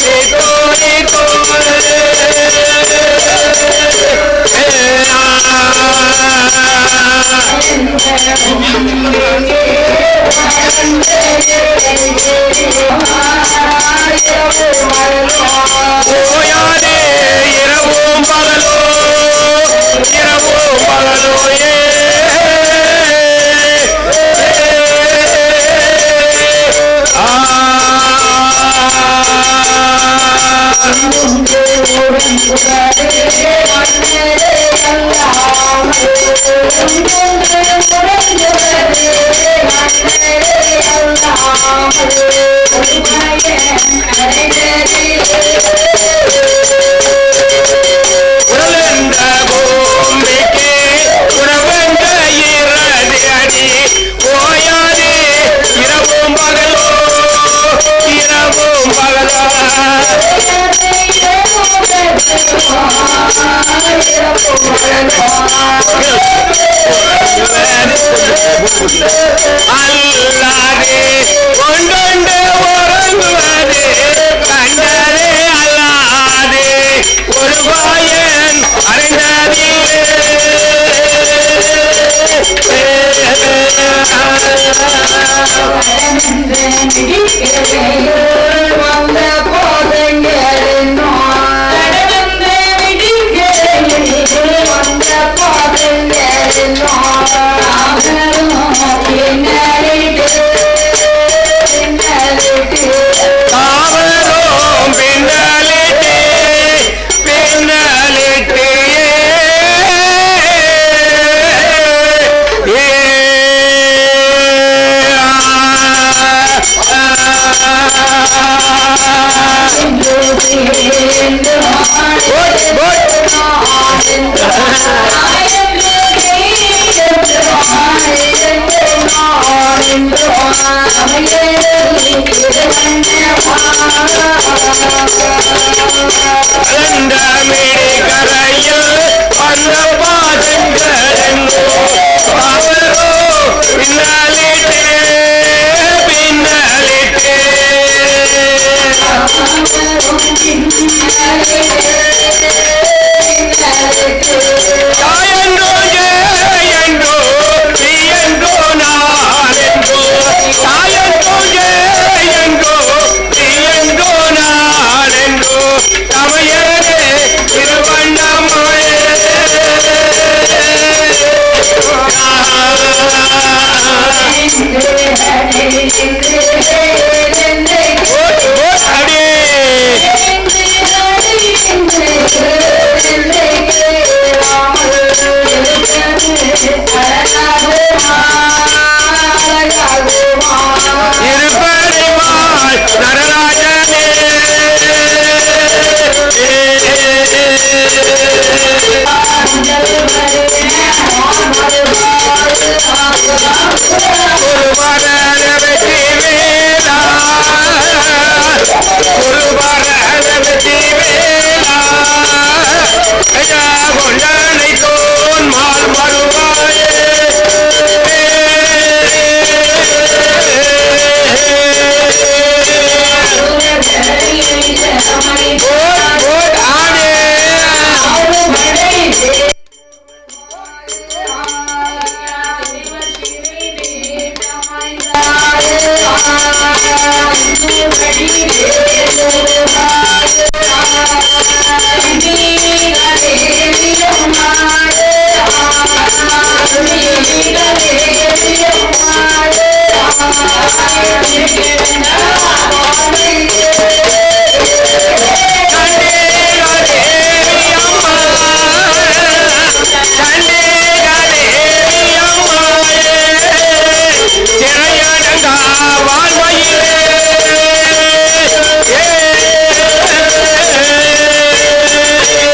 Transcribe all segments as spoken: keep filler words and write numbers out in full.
Yeah.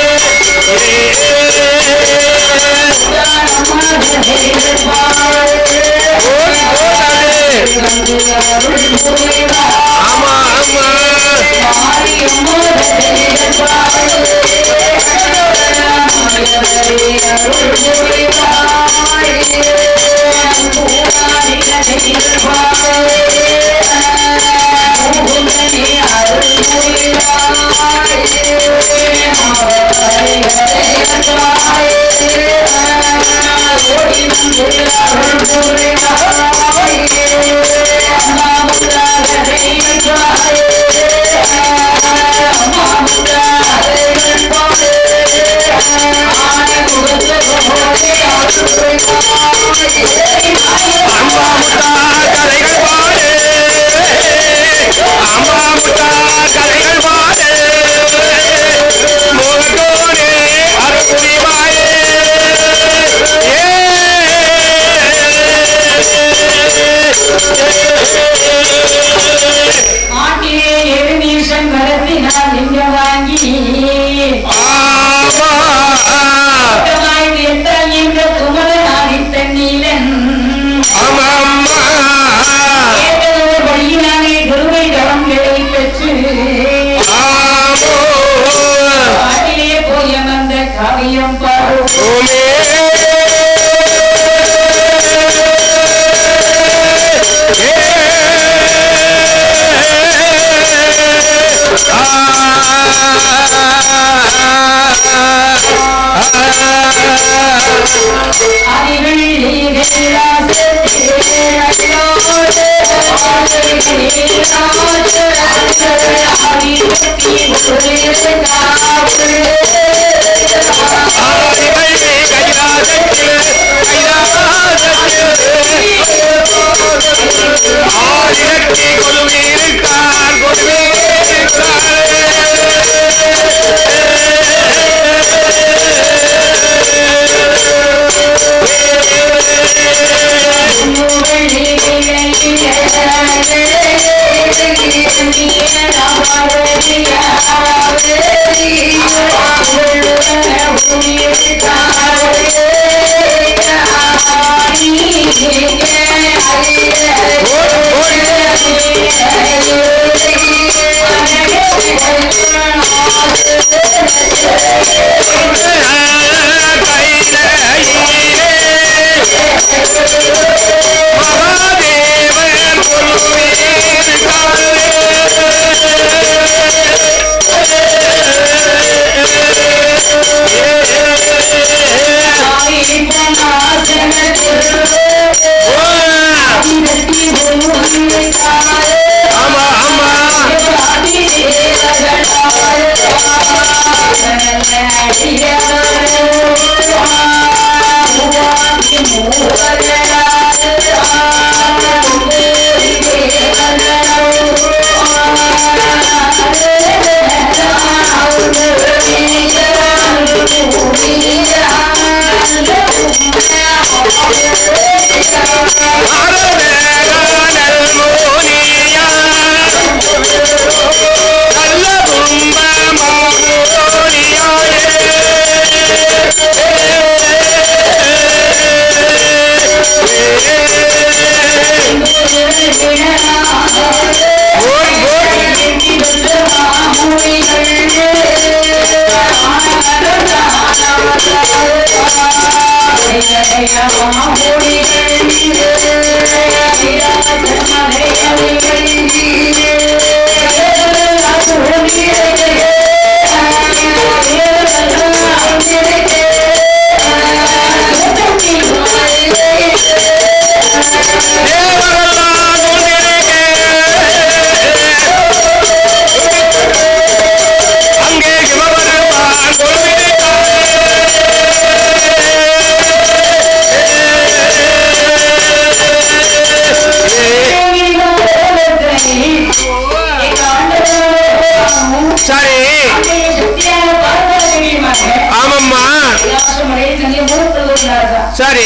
சரி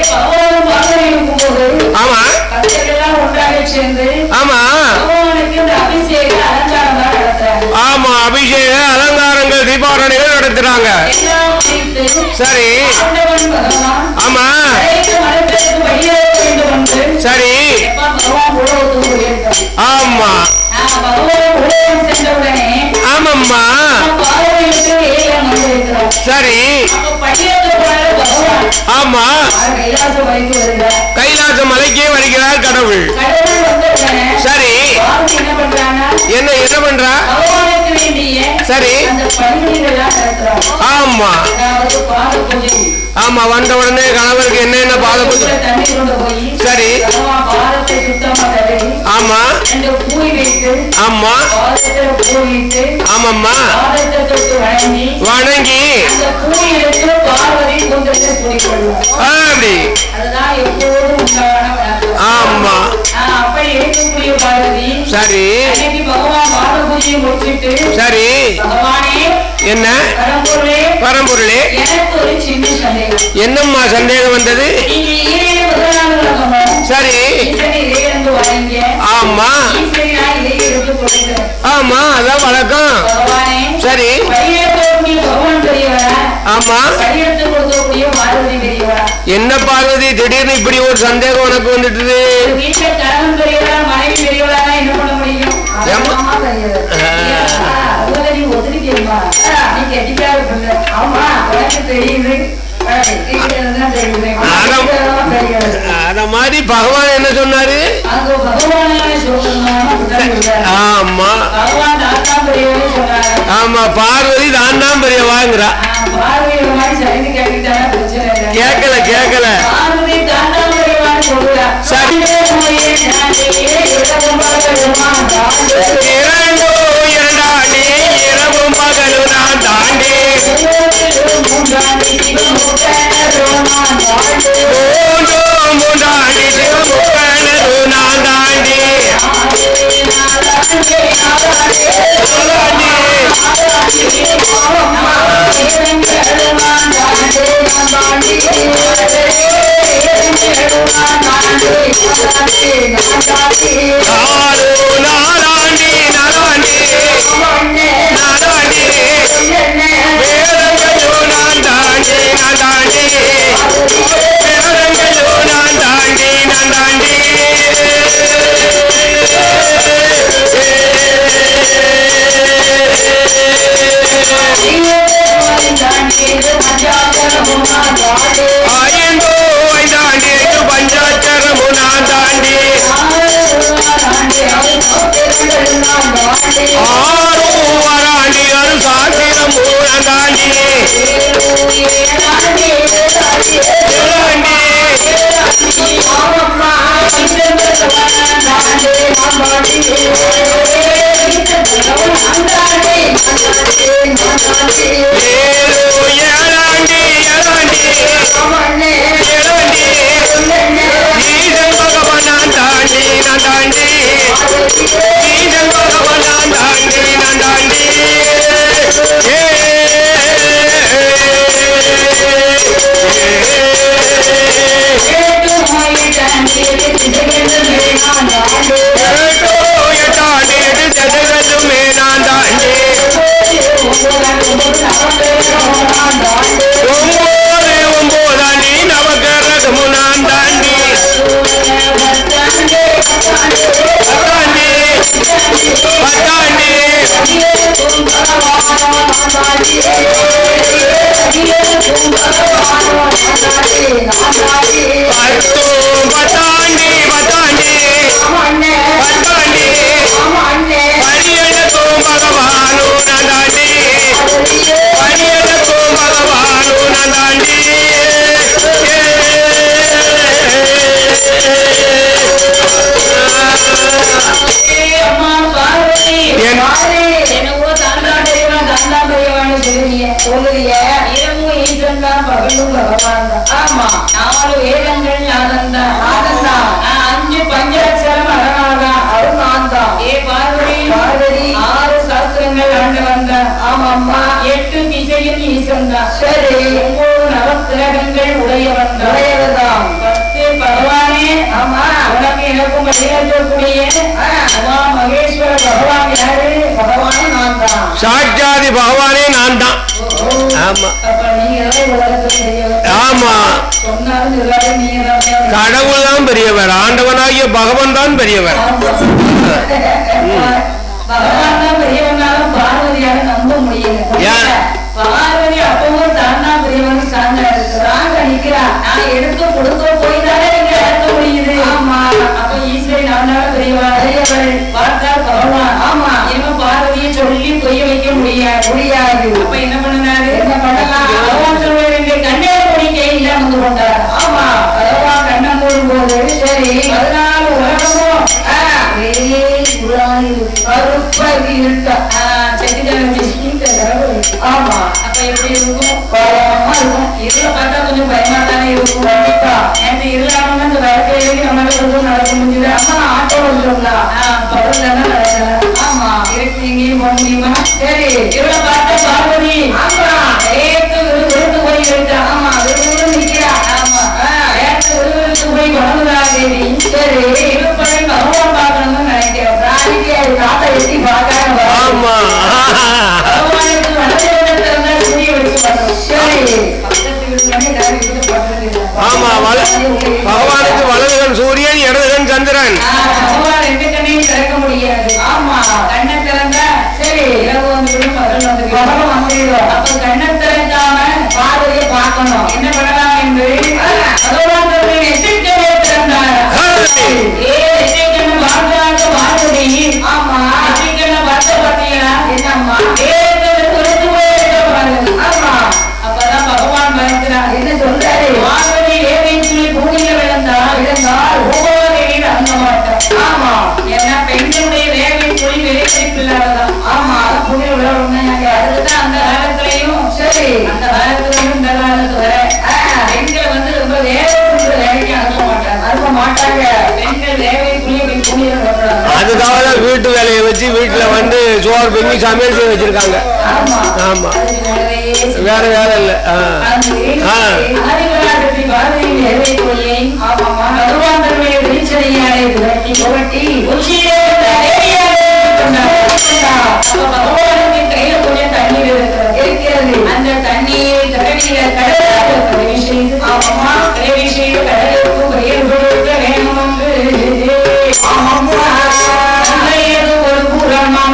ஆமா ஆமா ஆமா அபிஷேக அலங்காரங்கள் தீபாவளிகள் நடத்துறாங்க. சரி ஆமா சரி ஆமா ஆமாம்மா சரி ஆமா கைலாச மலைக்கே வருகிறார் கடவுள். சரி என்ன என்ன பண்றா? சரி ஆமா ஆமா வந்த உடனே கணவருக்கு என்ன என்ன பாத பூஜை சரி ஆமா ஆமா ஆமாம்மா வணங்கி அப்படி ஆமா சரி சரி என்ன பரம்பொருளே என்னம்மா சந்தேகம் வந்தது சரி ஆமா ஆமா அதான் வழக்கம் சரி ஆமா என்ன பார்வதி திடீர்னு இப்படி ஒரு சந்தேகம் உனக்கு வந்துட்டு அத மாதிரி பகவான் என்ன சொன்னாரு ஆமா ஆமா பார்வதி தான் தான் பெரிய வாங்குறா கேட்கல கேட்கல சரி இரண்டு இரண்டாண்டி இரவும் பகலும் நான் தாண்டி மூன்று மூன்றாண்டி சிவமுக்கனது நான் தாண்டி நாலாண்டி நாலாண்டி நாலாண்டி வேதங்களோ நான் தாண்டி நான் தாண்டி வேதங்களோ நான் தாண்டி நான் தாண்டி ஐந்தோ ஐந்தாண்டி பஞ்சாட்சரமு நான் தாண்டி ஆறு வராண்டி அரு சாத்திரமு நான் தாண்டி ஏழு ஏழாண்டி ஏழாண்டி ஏழாண்டி ஈசன் பகவான் நான் தாண்டி நான் தாண்டி ஈசன் பகவான் நான் தாண்டி நான் தாண்டி எட்டாண்டி எட்டு சதகதுமே நான் தாண்டி ஒன்பது ஒன்பதாண்டி நவகரகமு நான் தாண்டி பத்தாண்டி பத்தாண்டி பத்து பத்தாண்டி பத்தாண்டி பத்தாண்டி பரியனுக்கும் பகவானு நான் தாண்டி பரியனுக்கும் பகவானு நான் தாண்டி அஞ்சு பஞ்சாட்சரம் ஆறு சாஸ்திரங்கள் ஆண்டு வந்த ஆமாம்மா எட்டு திசையும் ஈசன்தான் சரி ஒன்பது நவக்கிரகங்கள் உடையவன் உடையவர்தான் பத்து பகவானே ஆமா உனக்கு எனக்கும் வழியாற்றக்கூடிய உமா மகேஸ்வர பகவான் யாரு பகவானே நான் தான் சாட்சாதி பகவானே நான் தான் ஆமா ஆமா கடவுள் தான் பெரியவர் ஆண்டவனாகிய பகவான் தான் பெரியவர் பகவான் தான் பெரியவனாலும் பார்வதியால நம்ப முடியல பார்வதி அப்பவும் தான் தான் பெரியவன் சார்ந்தாரு சாங்க நிக்கிறா நான் எடுத்து கொடுக்க போய்தானே நீங்க எடுக்க முடியுது ஆமா அப்ப ஈஸ்வரி நான் தான் பெரியவா பெரியவள் பார்த்தா பகவான் ஆமா இவன் பார்வதியை சொல்லி பொய்ய வைக்க முடியாது முடியாது அப்ப என்ன பண்ணாரு என்ன பண்ணலாம் பகவான் சொல்ல வேண்டிய கண்ணே முடிக்க இல்லாம கொண்டாரு ஆமா பகவான் கண்ணம் போடும் நேற்று இல்லாம இந்த வழக்கையிலேயே நம்மளால நடக்க முடியுது. அம்மா ஆட்டோ வந்துருங்களா தொடர்ந்து நடக்கல. ஆமா இருக்கு எங்கேயும் போக முடியுமா? சரி இவளை பார்த்த பார்வதி ஆமா நேற்று விருது போய் இருக்கா. ஆமா விருது நிக்கிறா. ஆமா நேற்று விருதுக்கு போய் வளர்ந்தா தேவி. சரி இருப்பதை பகவான் பார்க்கணும்னு நினைக்கிறேன். பிராணிக்கு அது காட்டை வெட்டி பார்க்காம ஆமா பகவானுக்கு வளர்ந்து திறந்தா புரிய வச்சு பார்க்கணும். சரி பக்கத்து வீடு பண்றது ஆமா பகவானுக்கு வலதுகன் சூரியன் இடதுகன் சந்திரன். பகவான் ரெண்டு கண்ணையும் திறக்க முடியாது. ஆமா கண்ணை திறந்தா சரி இரவு வந்து பகல் வந்து பகவான் வந்துடும். அப்ப கண்ணை திறக்காம பார்வதியை பார்க்கணும். என்ன பண்ணலாம் என்று பகவான் எச்சரிக்கையை திறந்தார். ஏ எச்சரிக்கை வாழ்ந்தாங்க பார்வதி. ஆமா எச்சரிக்கை பார்த்த பார்த்தீங்களா? என்னம்மா தொலைத்து போயிருக்க. ஆமா அப்பதான் பகவான் பயக்கிறார். என்ன சொல்றாரு? பார்வதி ஏவின் சொல்லி பூமியில விழுந்தால் விழுந்தால் ஒவ்வொரு அந்த மாட்டோம். ஆமா ஏன்னா பெண்களுடைய வேவின் சொல்லி வெளிப்பில்லாததான். ஆமா அதான் பூமியில விழாங்க. அதுதான் அந்த காலத்திலையும் சரி அந்த காலத்திலையும் இந்த காலத்து வர பெண்களை வந்து ரொம்ப வேலை வேலைக்கு அனுப்ப மாட்டாங்க அனுப்ப மாட்டாங்க பெண்கள் வேலை புள்ளி பூமியில விழக்கூடாது. அதுக்காக வீட்டு வேலையை வச்சு வீட்டுல வந்து சோறு பொங்கி சமையல் செய்ய வச்சிருக்காங்க. ஆமா ஆமா வேற வேலை இல்ல. கையில கொஞ்சம் தண்ணீர் இருக்கிறது. அந்த தண்ணீர் கடலில கடலை செய்து ஆமா கடலை செய்து கடலுக்கு வேறுபடுத்த வேணும் என்று ஒரு புறமான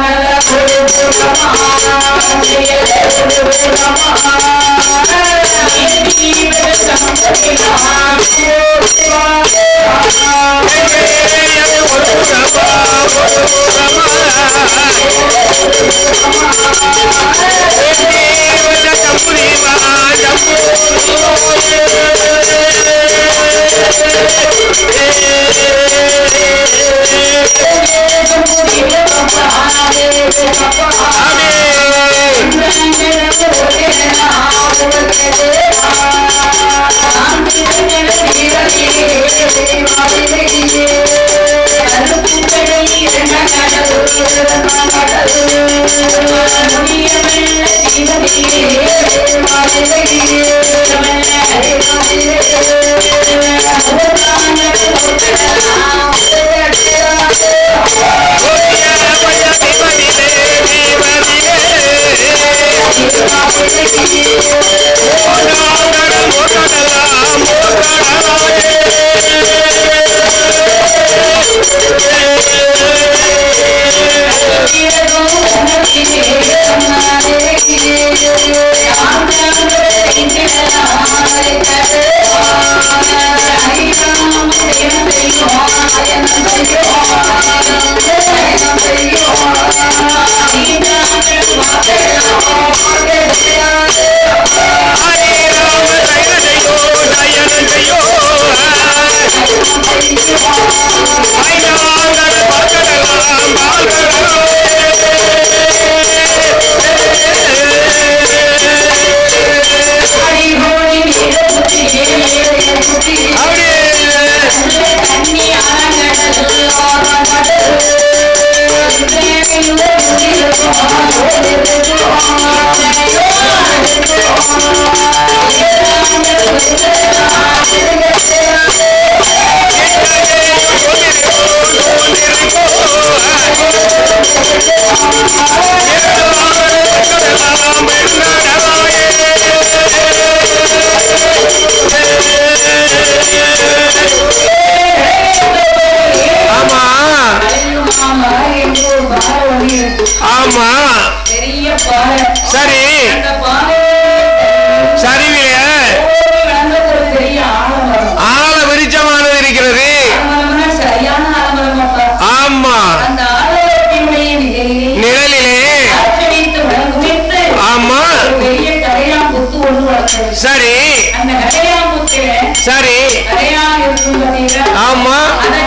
சரி சரிவில ஆழ விரிச்சமானது இருக்கிறது. ஆமா நிழலிலே ஆமா சரி சரி ஆமா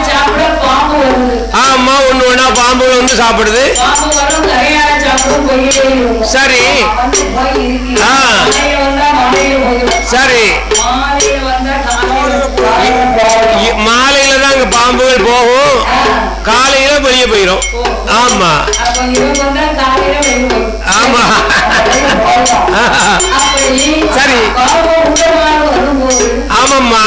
ஆமா ஒண்ணு ஒண்ணா பாம்பு வந்து சாப்பிடுது. சரி சரி காலையில வெளியே போயிரும். ஆமா ஆமா சரி ஆமாம்மா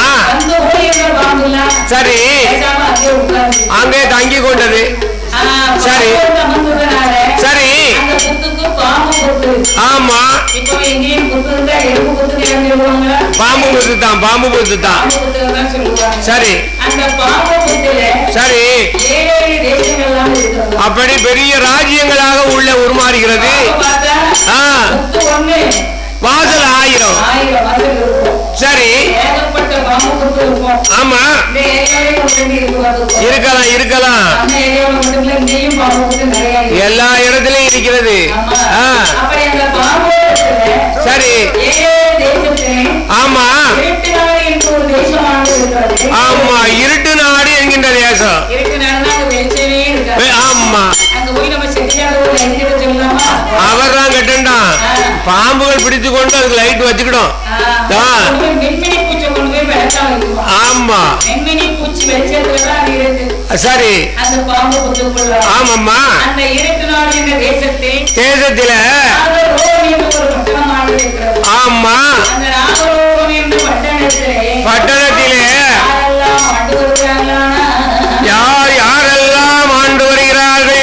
சரி அங்கே தங்கி கொண்டது. சரி சரி ஆமா பாம்பு புத்து தான் பாம்பு புத்து தான். சரி சரி அப்படி பெரிய ராஜ்யங்களாக உள்ள உருமாறுகிறது. வாசல் ஆயிரம். சரி ஆமா இருக்கலாம் இருக்கலாம் எல்லா இடத்திலும் இருக்கிறது. சரி ஆமா ஆமா இருட்டு நாடு என்கின்ற தேசம். ஆமா அவர் தான் கெட்டான். பாம்புகள் பிடித்து கொண்டு அதுக்கு லைட் வச்சுக்கிடும். ஆமா சரி ஆமாம்மா தேசத்தில ஆமா பட்டணத்திலே யார் யாரெல்லாம் ஆண்டு வருகிறார்கள்?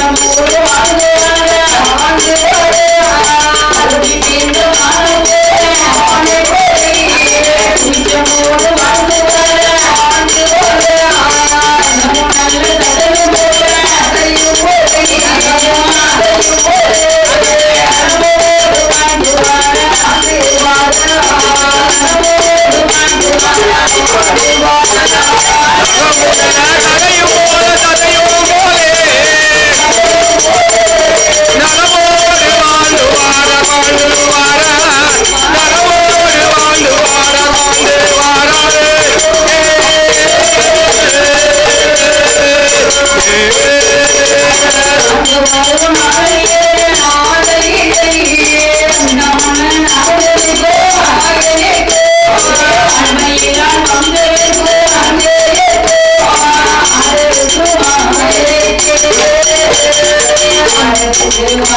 Yeah.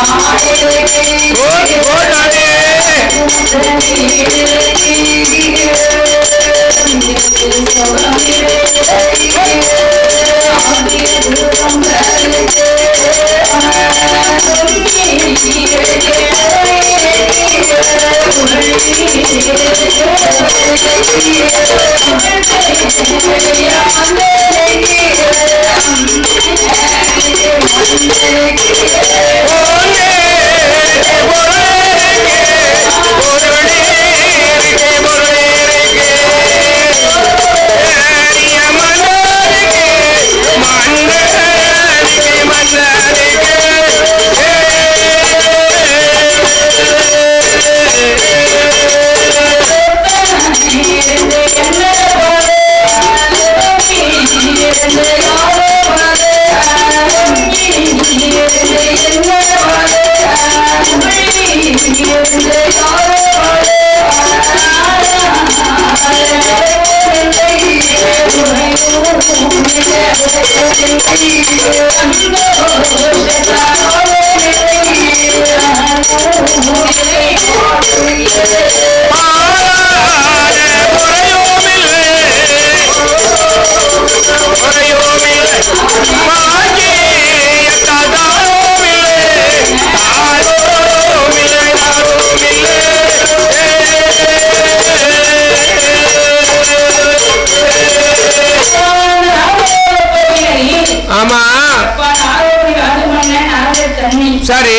சரி,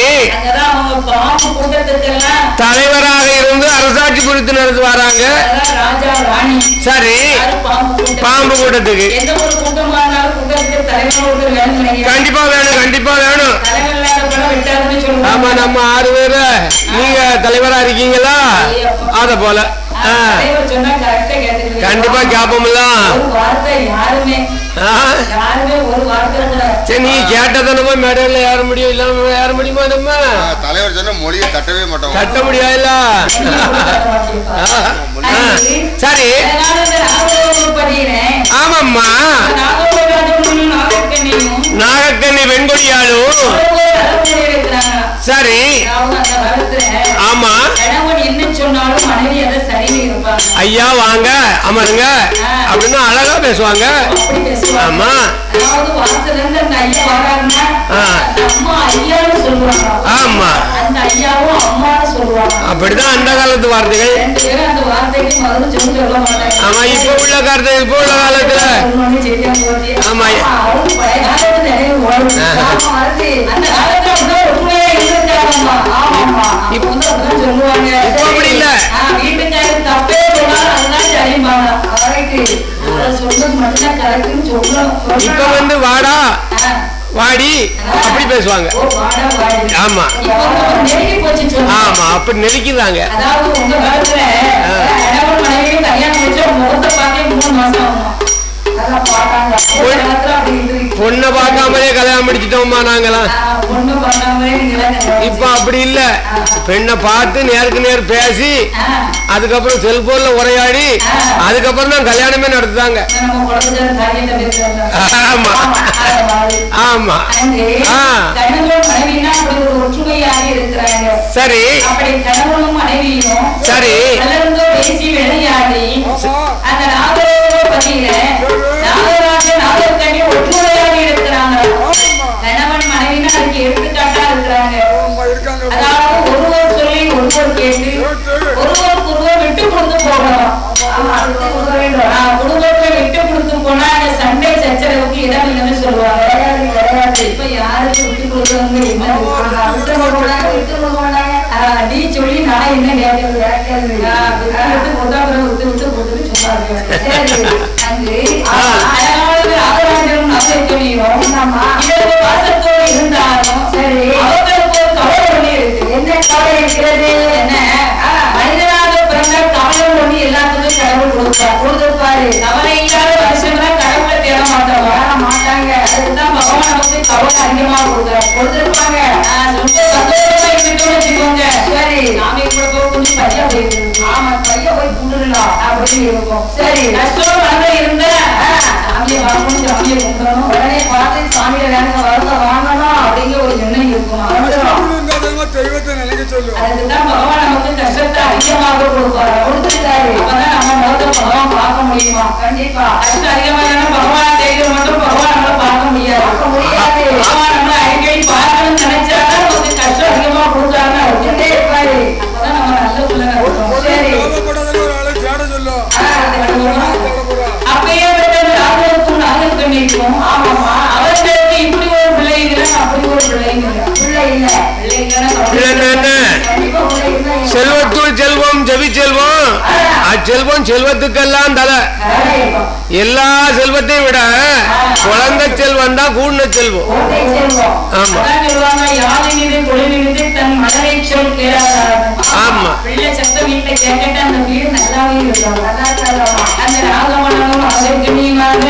தலைவராக இருந்து அரசாட்சி குறித்து நடந்து வராங்க. சரி, பாம்பு கூட்டத்துக்கு கண்டிப்பா வேணும், கண்டிப்பா வேணும். ஆமா, நம்ம ஆறு பேரு நீங்க தலைவரா இருக்கீங்களா? அத போல கண்டிப்பா கேப்போம்ல. சரி, நீ கேட்டதனமா மேடையில ஏற முடியும், இல்லாம ஏற முடியுமா? நம்ம தலைவர் சொன்ன மொழியை தட்டவே மாட்டோம், தட்ட முடியாதுல்ல. சரி, ஆமாம்மா, நாகக்கண்ணி வெண்கொடியாலும் சரி. ஆமா, ஐயா வாங்க அமருங்க அப்படின்னு அழகா பேசுவாங்க. ஆமா, ஆமா, அப்படிதான் அந்த காலத்து வார்த்தைகள். ஆமா, இப்ப உள்ள காலத்துல இப்ப உள்ள காலத்துல ஆமா அப்படி இல்ல. இப்ப வந்து வாடா வாடி அப்படி பேசுவாங்க. ஆமா ஆமா, அப்படி நெருக்கிறாங்க. பொண்ணை பார்க்காமலே கல்யாணம் முடிச்சிட்டோம்மா நாங்களாம். இப்ப அப்படி இல்ல, பெண்ணை பார்த்து நேருக்கு நேர் பேசி அதுக்கப்புறம் செல்போன்ல உரையாடி அதுக்கப்புறம் தான் கல்யாணமே நடத்துதாங்க. ஆமா ஆமா. சரி சரி. கணவன் மனைவினா அதுக்கு எடுத்துக்காட்டா இருக்கிறாங்க. அதாவது ஒருவர் சொல்லி ஒருவர் கேட்டு ஒருவருக்கு ஒருவர் விட்டு கொடுத்து போகணும். குடும்பத்தை விட்டு கொடுத்து போனா அந்த சண்டை சச்சரவுக்கு இடம் இல்லைன்னு சொல்லுவாங்க. இப்ப யாருக்கு விட்டு கொடுக்குறவங்க என்ன விட்டு கொடுக்க விட்டு கொடுக்க நீ சொல்லி நான் என்ன கேட்கறது விட்டு கொடுத்தா விட்டு விட்டு கொடுத்துட்டு சொன்னாங்க. அங்கு அழகாவது ஆதராஜரும் வாசத்தோடு இருந்தாலும் சரி, அவர்களுக்கு ஒரு கவலை ஒண்ணு இருக்கு. என்ன கவலை இருக்கிறது? என்ன மனிதனாக பிறந்த கவலை ஒண்ணு எல்லாத்துக்கும் கடவுள் கொடுப்பார் கொடுத்துருப்பாரு. கவலை இல்லாத வருஷம்னா கடவுளை தேட மாட்டோம் மாட்டாங்க. அதுக்குதான் பகவான் நமக்கு கவலை அதிகமா கொடுக்குறாரு கொடுத்துருப்பாங்க. ரொம்ப சந்தோஷமா இருந்துட்டோம்னு வச்சுக்கோங்க. சரி, நாம கூட போய் கொஞ்சம் பையா போயிருக்கோம். ஆமா, பையா போய் குண்டுடலாம் அப்படின்னு இருக்கும். சரி, கஷ்டம் வந்து இருந்த சாமியை வாங்கணும், சாமியை கும்பிடணும், உடனே பார்த்து சாமியில வேணுங்க வரத வாங்கணும் அப்படிங்கிற ஒரு எண்ணம் இருக்கும். அதிகமாக கொடுப்பாரு கொடுத்துருக்காரு. அப்பதான் நம்ம முகத்தை பகவான் பார்க்க முடியுமா? கண்டிப்பா. கஷ்டம் அதிகமா இருந்தா பகவான் தேய்க்கிற மட்டும் பகவான் நம்மள பார்க்க முடியாது. பார்க்க முடியாது. பகவான் நம்மள அடிக்கடி பார்க்கணும்னு நினைச்சாதான் கொஞ்சம் கஷ்டம் அதிகமா கொடுத்தாருன்னா வச்சுட்டே இருப்பாரு. அப்பதான் நம்ம நல்ல பிள்ளைங்க இருக்கோம். சரி அப்பயே நாகக்கண்ணிக்கும் ஆமாமா அவருக்கு இப்படி ஒரு பிள்ளைங்க அப்படி ஒரு பிள்ளைங்க பிள்ளை இல்ல செல்வத்துள் செல்வம் ஜெவி செல்வம் அச்செல்வம் செல்வத்துக்கெல்லாம் தலை. எல்லா செல்வத்தையும் விட குழந்தை செல்வம் தான் கூடின செல்வம். ஆமா ஆமா பிள்ளை சத்த வீட்டுல கேட்ட அந்த வீடு நல்லாவே இருக்கும். அந்த ராகவனும் அதற்குமாக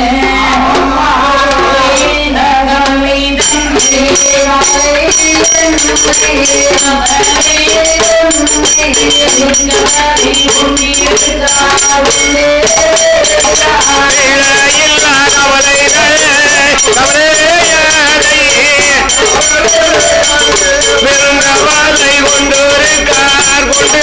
பெருங்கவலை கொண்டொருக்கார் கொண்டு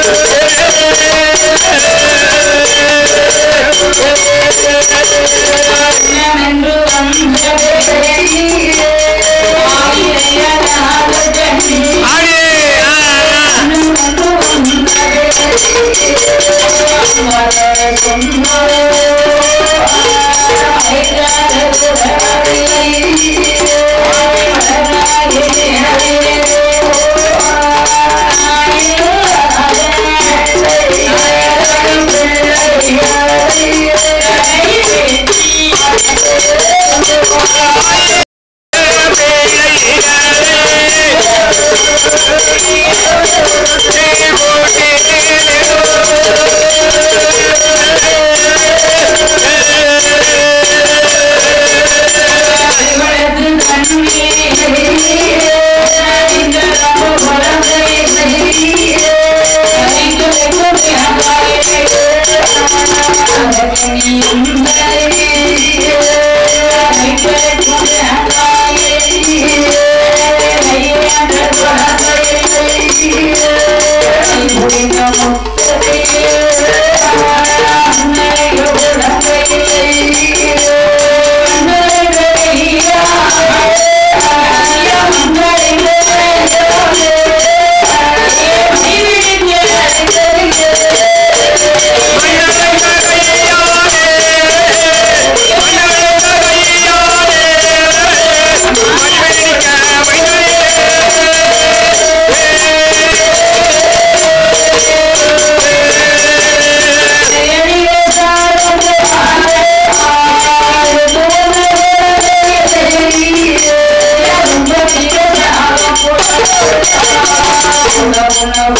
Thank you.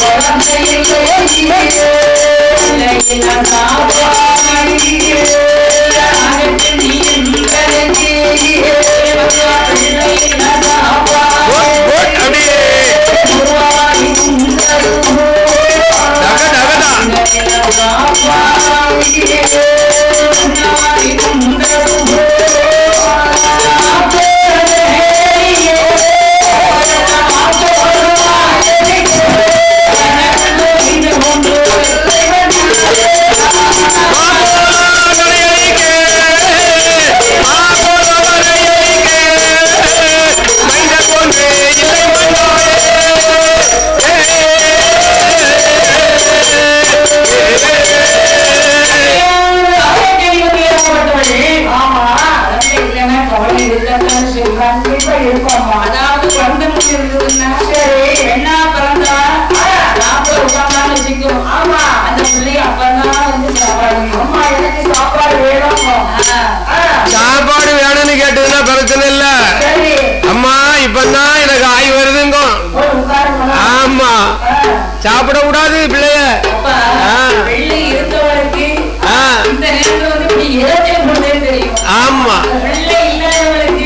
அதாவது குழந்தை முடிஞ்சிருக்குதுன்னா என்ன பிறந்தா உட்காந்தாலும் வச்சுக்கும். ஆமா அந்த பிள்ளைய அப்பதான் வந்து சாப்பாடு அம்மா எனக்கு சாப்பாடு வேணும் சாப்பாடு வேணும்னு கேட்டதுன்னா பிரச்சனை இல்ல. அம்மா இப்பதான் எனக்கு ஆய் வருதுங்க. ஆமா சாப்பிட கூடாது பிள்ளைய. பிள்ளை இருந்தவளுக்கு இந்த நேரத்துல வந்து இப்படி இறச்சே போட்டே தெரியும். ஆமா பிள்ளை இல்லாதவளுக்கு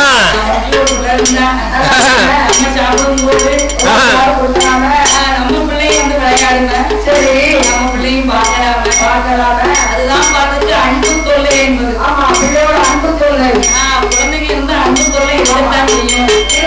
சாப்பிடும் போது நம்ம பிள்ளைய வந்து விளையாடுங்க. சரி நம்ம பிள்ளையும் பார்க்கலாம பார்க்கலாம அதுதான் பார்த்துட்டு அன்பு தொல்லை என்பது. ஆமா பிள்ளையோட அன்பு தொல்லை. குழந்தைங்க இருந்து அன்பு தொல்லை இருக்கத்தான் செய்யும்.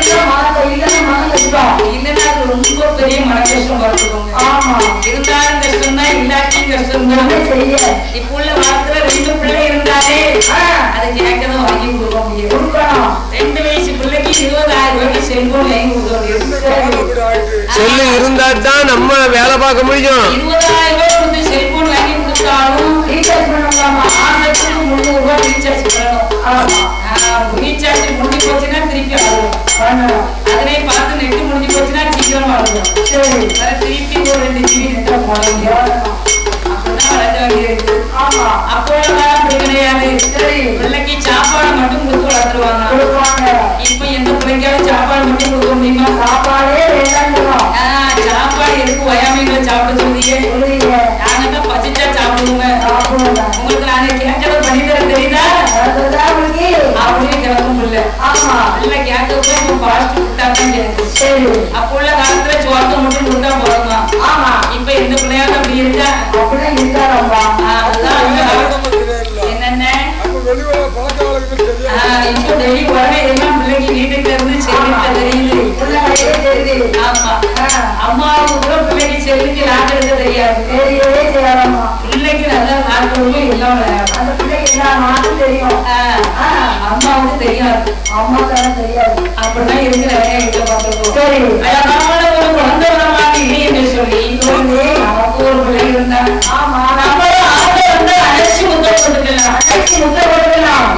இல்லைன்னா அது ரொம்ப பெரிய மன கஷ்டம் பார்த்துக்கோங்க. ஆமா இருந்தாலும் கஷ்டம் தான் இல்லாட்டியும் கஷ்டம் தான் செய்ய. இப்ப உள்ள வாரத்துல ரெண்டு பிள்ளை இருந்தாலே அதை கேட்கதான் வாங்கி கொடுக்க முடியும். கொடுக்கணும். ரெண்டு வயசு பிள்ளைக்கு இருபதாயிரம் ரூபாய்க்கு செல்போன் வாங்கி கொடுக்க முடியும். செல்லு இருந்தா தான் நம்ம வேலை பார்க்க முடியும். இருபதாயிரம் ரூபாய் கொடுத்து செல்போன் வாங்கி கொடுத்தாலும் ரீசார்ஜ் பண்ணலாமா? ஆயிரத்துக்கு முந்நூறு ரூபாய் ரீசார்ஜ் பண்ணணும். ரீசார்ஜ் முடிஞ்சு போச்சுன்னா திருப்பி ஆகும். அதனை பார்த்து நெட்டு முடிஞ்சு போச்சுன்னா சீக்கிரம் ஆகும். சரி திருப்பி ஒரு ரெண்டு ஜிபி நெட்டை போட முடியும். அப்படிதான் வளர்க்க வேண்டியிருக்கு. ஆமா அப்போதான் அப்படி கிடையாது. சரி பிள்ளைக்கு சாப்பாடு மட்டும் கொடுத்து வளர்த்துருவாங்க. இப்ப எந்த பிள்ளைக்காவது சாப்பாடு மட்டும் கொடுக்க முடியுமா? சாப்பாடே வேண்டாம். சாப்பாடு எதுக்கு வயாமைகளை சாப்பிட சொல்றீங்க? நாங்க தான் பசிச்சா சாப்பிடுவோங்க. உங்களுக்கு நானே கேட்கறது பண்ணி தர தெரியுதா? அப்படியே கிளம்பும் இல்ல. ஆமா இல்ல கேட்க பாஸ்ட் விட்டாதான் கேட்கு. சரி அப்போ உள்ள காலத்துல சோத்தை மட்டும் கொடுத்தா போதுமா? ஆமா இப்ப எந்த பிள்ளையாவது அப்படி இருக்கா? அப்படிதான் இருக்காரம்மா. அதுதான் என்னென்ன இப்போ டெய்லி உடனே எல்லாம் பிள்ளைக்கு வீட்டுக்கு இருந்து செல்லுக்கு தெரியுது. ஆமா அம்மாவுக்கு கூட பிள்ளைக்கு செல்லுக்கு லாக் எடுக்க தெரியாது. தெரியவே தெரியாதம்மா. பிள்ளைக்கு நல்லா லாக் கொடுக்கும் எல்லாம் அந்த பிள்ளைக்கு எல்லா நாட்டும் தெரியும். அம்மாவுக்கு தெரியாது. அம்மா தானே தெரியாது. அப்படிதான் இருக்கிற வேலையை கிட்ட பார்த்துருக்கோம். சரி அழகான ஒரு குழந்தை வரமாக இல்லை என்று சொல்லி நமக்கு ஒரு பிள்ளை இருந்தாங்க. ஆமா நம்ம ஆசை வந்து அழைச்சி முத்த போட்டுக்கலாம். அழைச்சி முத்த போட்டுக்கலாம்.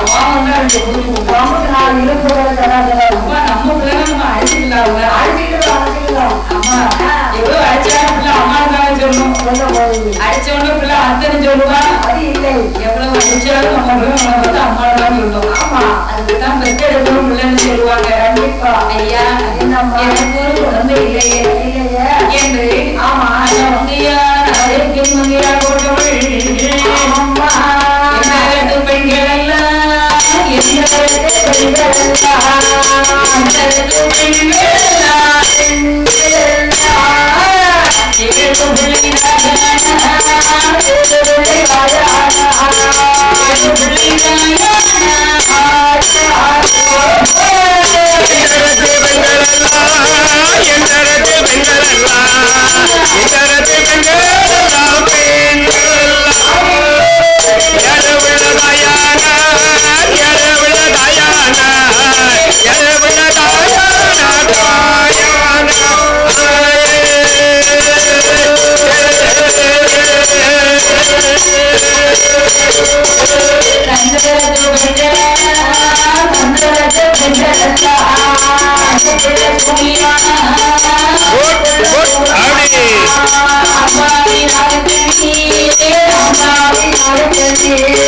நம்ம பிள்ளை நம்ம அழைச்சிக்கலாம். அழைச்சிக்கலாம் அழைச்சிக்கலாம். அம்மா எவ்வளவு அழைச்சாலும் பிள்ளை அம்மா தானே சொல்லணும். அழைச்ச உடனே பிள்ளை அத்தனை சொல்லுவா. அது இல்லை எவ்வளவு அழைச்சாலும் நம்ம பிள்ளை நம்ம வந்து அம்மா தான் சொல்லணும். ஆமா அதுதான் பெற்ற எடுக்கணும் பிள்ளைன்னு சொல்லுவாங்க. கண்டிப்பா ஐயா எனக்கு ஒரு குழந்தை இல்லையே இல்லையே என்று. ஆமா ஆரோக்கியம் மந்திரா போட்டவள் அம்மா என்ன பெண்கள் எல்லாம் என்ன பெண்கள் Good, good,